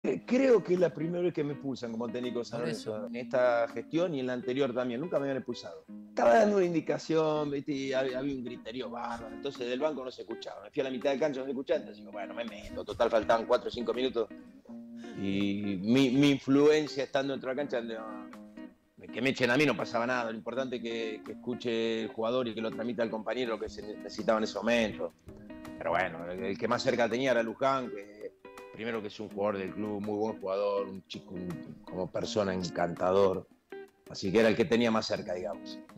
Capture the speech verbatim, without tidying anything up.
Creo que es la primera vez que me expulsan como técnico de San Por eso. Lorenzo, en esta gestión y en la anterior también, nunca me habían expulsado. Estaba dando una indicación, ¿viste? Y había, había un griterío bárbaro, entonces del banco no se escuchaba. Me fui a la mitad de cancha, no se escuchaba, entonces digo, bueno, me meto, total faltaban cuatro o cinco minutos. Y mi, mi influencia estando dentro de la cancha, no, que me echen a mí no pasaba nada, lo importante es que, que escuche el jugador y que lo transmita al compañero lo que se necesitaba en ese momento. Pero bueno, el, el que más cerca tenía era Luján, que primero que es un jugador del club, muy buen jugador, un chico un, como persona encantador. Así que era el que tenía más cerca, digamos.